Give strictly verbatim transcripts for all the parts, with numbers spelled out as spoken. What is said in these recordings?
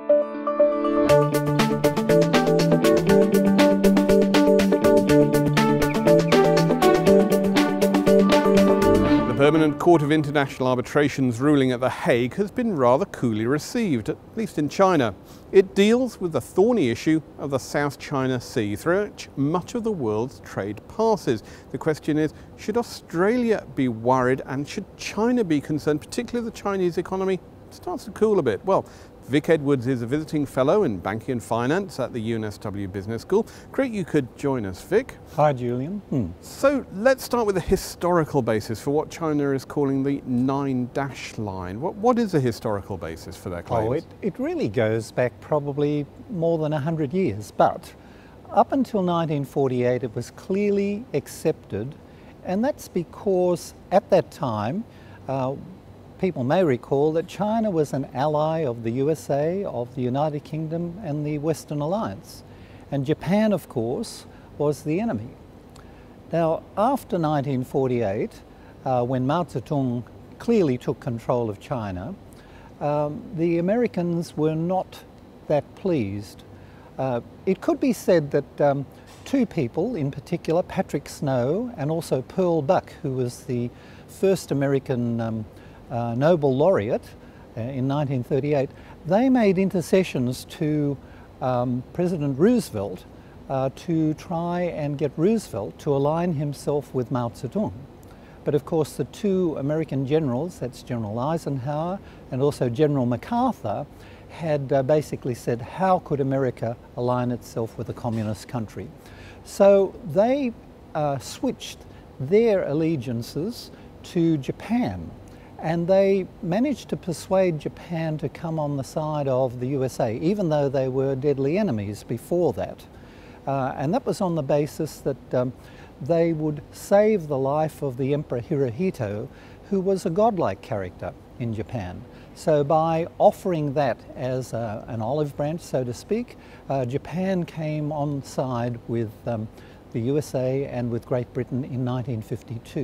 The Permanent Court of International Arbitration's ruling at The Hague has been rather coolly received, at least in China. It deals with the thorny issue of the South China Sea, through which much of the world's trade passes. The question is, should Australia be worried and should China be concerned, particularly the Chinese economy starts to cool a bit? Well, Vic Edwards is a visiting fellow in banking and finance at the U N S W Business School. Great you could join us, Vic. Hi, Julian. Hmm. So let's start with the historical basis for what China is calling the nine dash line. What, what is the historical basis for their claims? Oh, it, it really goes back probably more than one hundred years, but up until nineteen forty-eight it was clearly accepted, and that's because at that time uh, people may recall that China was an ally of the U S A, of the United Kingdom and the Western Alliance. And Japan, of course, was the enemy. Now, after nineteen forty-eight, uh, when Mao Zedong clearly took control of China, um, the Americans were not that pleased. Uh, it could be said that um, two people in particular, Patrick Snow and also Pearl Buck, who was the first American um, Uh, Nobel laureate uh, in nineteen thirty-eight, they made intercessions to um, President Roosevelt uh, to try and get Roosevelt to align himself with Mao Zedong. But of course the two American generals, that's General Eisenhower and also General MacArthur, had uh, basically said, how could America align itself with a communist country? So they uh, switched their allegiances to Japan. And they managed to persuade Japan to come on the side of the U S A, even though they were deadly enemies before that. Uh, and that was on the basis that um, they would save the life of the Emperor Hirohito, who was a godlike character in Japan. So by offering that as a, an olive branch, so to speak, uh, Japan came on side with um, the U S A and with Great Britain in nineteen fifty-two.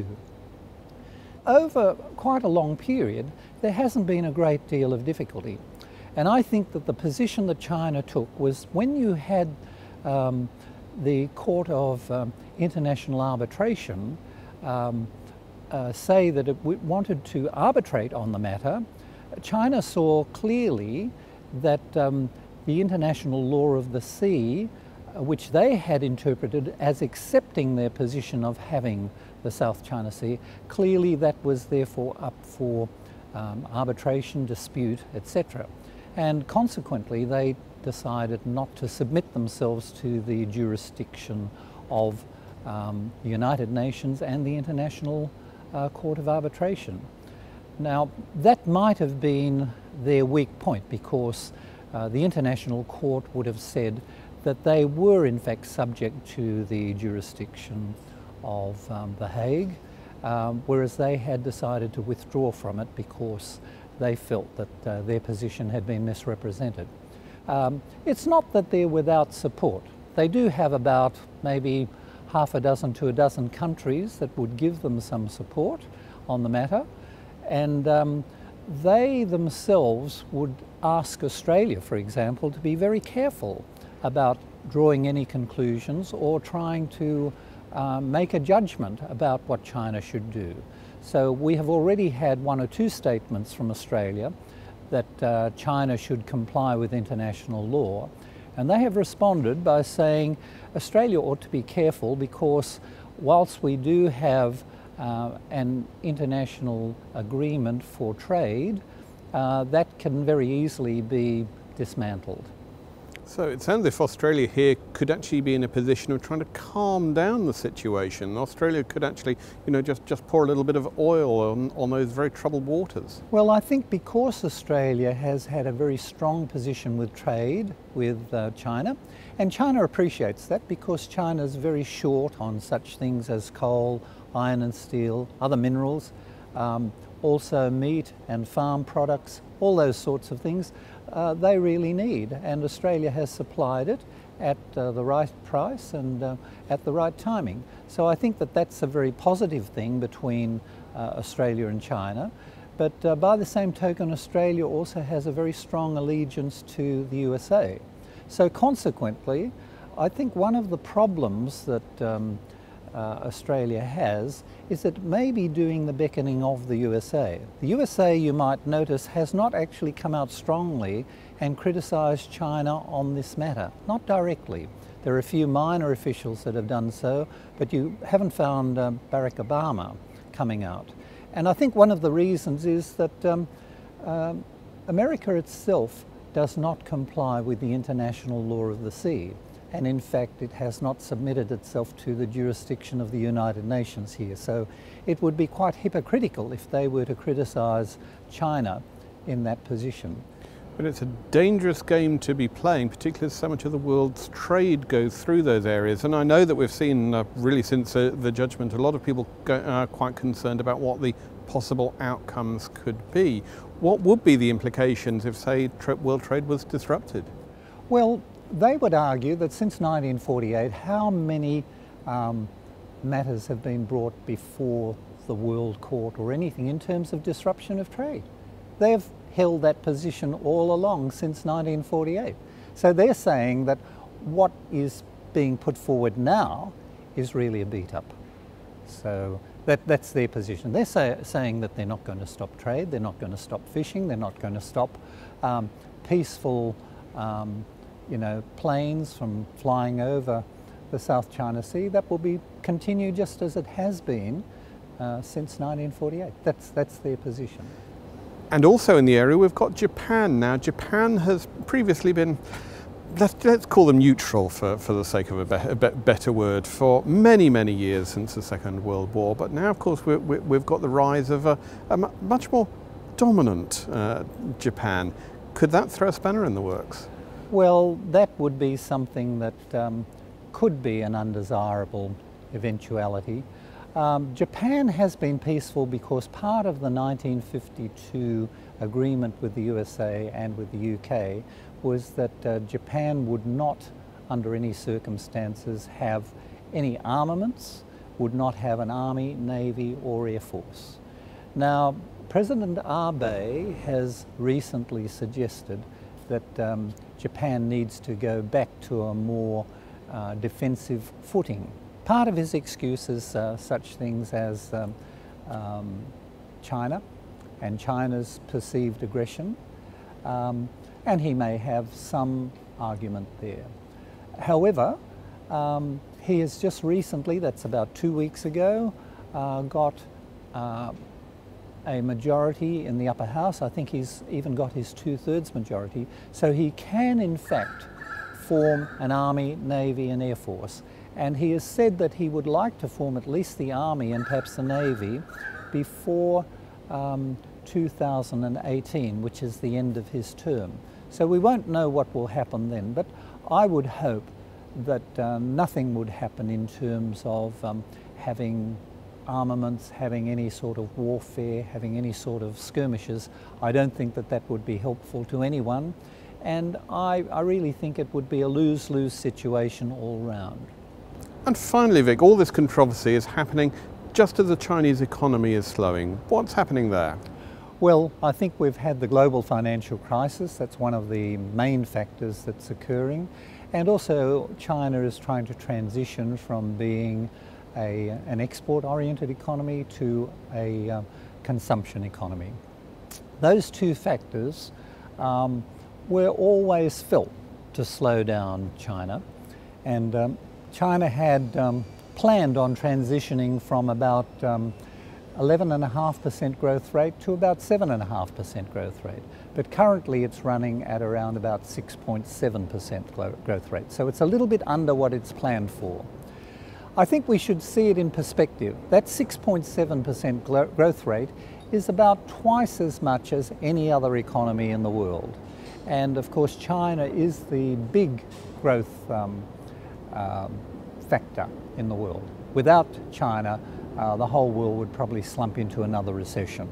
Over quite a long period, there hasn't been a great deal of difficulty. And I think that the position that China took was, when you had um, the Court of um, International Arbitration um, uh, say that it wanted to arbitrate on the matter, China saw clearly that um, the international law of the sea, uh, which they had interpreted as accepting their position of having the South China Sea, clearly that was therefore up for um, arbitration, dispute, et cetera. And consequently they decided not to submit themselves to the jurisdiction of um, the United Nations and the International uh, Court of Arbitration. Now that might have been their weak point, because uh, the International Court would have said that they were in fact subject to the jurisdiction of um, The Hague, um, whereas they had decided to withdraw from it because they felt that uh, their position had been misrepresented. Um, it's not that they're without support. They do have about maybe half a dozen to a dozen countries that would give them some support on the matter, and um, they themselves would ask Australia, for example, to be very careful about drawing any conclusions or trying to Uh, make a judgment about what China should do. So we have already had one or two statements from Australia that uh, China should comply with international law, and they have responded by saying Australia ought to be careful, because whilst we do have uh, an international agreement for trade, uh, that can very easily be dismantled. So it sounds as if Australia here could actually be in a position of trying to calm down the situation. Australia could actually, you know, just, just pour a little bit of oil on, on those very troubled waters. Well, I think because Australia has had a very strong position with trade with uh, China, and China appreciates that, because China is very short on such things as coal, iron and steel, other minerals, um, also meat and farm products, all those sorts of things. Uh, they really need, and Australia has supplied it at uh, the right price and uh, at the right timing. So I think that that's a very positive thing between uh, Australia and China. But uh, by the same token, Australia also has a very strong allegiance to the U S A. So consequently, I think one of the problems that um, uh, Australia has is that it may be doing the beckoning of the U S A. The U S A, you might notice, has not actually come out strongly and criticised China on this matter, not directly. There are a few minor officials that have done so, but you haven't found uh, Barack Obama coming out. And I think one of the reasons is that um, um, America itself does not comply with the international law of the sea. And in fact, it has not submitted itself to the jurisdiction of the United Nations here. So it would be quite hypocritical if they were to criticise China in that position. But it's a dangerous game to be playing, particularly as so much of the world's trade goes through those areas. And I know that we've seen, uh, really since uh, the judgment, a lot of people are uh, quite concerned about what the possible outcomes could be. What would be the implications if, say, tra world trade was disrupted? Well, they would argue that since nineteen forty-eight, how many um, matters have been brought before the World Court or anything in terms of disruption of trade? They have held that position all along since nineteen forty-eight. So they're saying that what is being put forward now is really a beat up. So that, that's their position. They're say, saying that they're not going to stop trade, they're not going to stop fishing, they're not going to stop um, peaceful um, you know, planes from flying over the South China Sea. That will be continue just as it has been uh, since nineteen forty-eight. That's, that's their position. And also in the area we've got Japan now. Japan has previously been, let's, let's call them neutral for, for the sake of a, be, a be, better word, for many, many years since the Second World War. But now, of course, we're, we've got the rise of a, a much more dominant uh, Japan. Could that throw a spanner in the works? Well, that would be something that um, could be an undesirable eventuality. Um, Japan has been peaceful because part of the nineteen fifty-two agreement with the U S A and with the U K was that uh, Japan would not, under any circumstances, have any armaments, would not have an army, navy or air force. Now, President Abe has recently suggested that um, Japan needs to go back to a more uh, defensive footing. Part of his excuse is uh, such things as um, um, China and China's perceived aggression, um, and he may have some argument there. However, um, he has just recently, that's about two weeks ago, uh, got uh, a majority in the upper house. I think he's even got his two-thirds majority, so he can in fact form an army, navy and air force. And he has said that he would like to form at least the army and perhaps the navy before um, two thousand eighteen, which is the end of his term. So we won't know what will happen then, but I would hope that uh, nothing would happen in terms of um, having armaments, having any sort of warfare, having any sort of skirmishes. I don't think that that would be helpful to anyone, and I, I really think it would be a lose-lose situation all round. And finally, Vic, all this controversy is happening just as the Chinese economy is slowing. What's happening there? Well, I think we've had the global financial crisis. That's one of the main factors that's occurring. And also China is trying to transition from being a, an export-oriented economy to a uh, consumption economy. Those two factors um, were always felt to slow down China. And um, China had um, planned on transitioning from about um, eleven point five percent growth rate to about seven point five percent growth rate. But currently it's running at around about six point seven percent growth rate. So it's a little bit under what it's planned for. I think we should see it in perspective. That six point seven percent growth rate is about twice as much as any other economy in the world. And of course China is the big growth um, um, factor in the world. Without China, uh, the whole world would probably slump into another recession.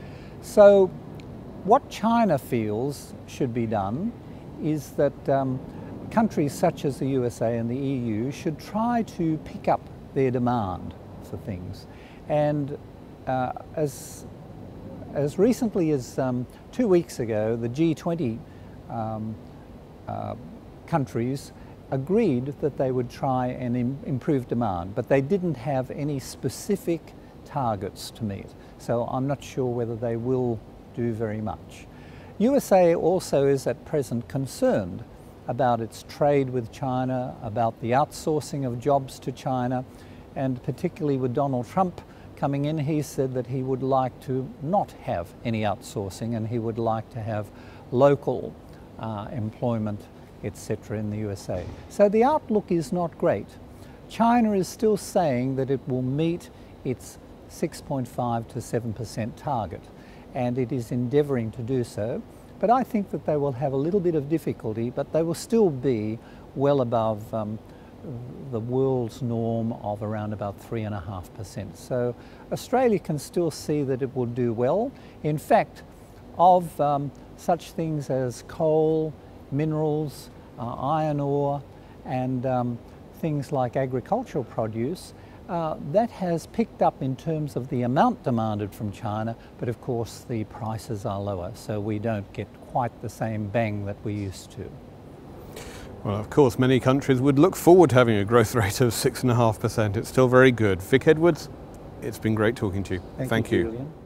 So what China feels should be done is that um, countries such as the U S A and the E U should try to pick up their demand for things. And uh, as As recently as um, two weeks ago, the G twenty um, uh, countries agreed that they would try and im improve demand, but they didn't have any specific targets to meet. So I'm not sure whether they will do very much. U S A also is at present concerned about its trade with China, about the outsourcing of jobs to China, and particularly with Donald Trump coming in, he said that he would like to not have any outsourcing and he would like to have local uh, employment, et cetera in the U S A. So the outlook is not great. China is still saying that it will meet its six point five to seven percent target, and it is endeavouring to do so. But I think that they will have a little bit of difficulty, but they will still be well above um, the world's norm of around about three and a half percent. So Australia can still see that it will do well. In fact, of um, such things as coal, minerals, uh, iron ore, and um, things like agricultural produce, uh, that has picked up in terms of the amount demanded from China, but of course the prices are lower, so we don't get quite the same bang that we used to. Well, of course, many countries would look forward to having a growth rate of six point five percent. It's still very good. Vic Edwards, it's been great talking to you. Thank, Thank you, you. Julian.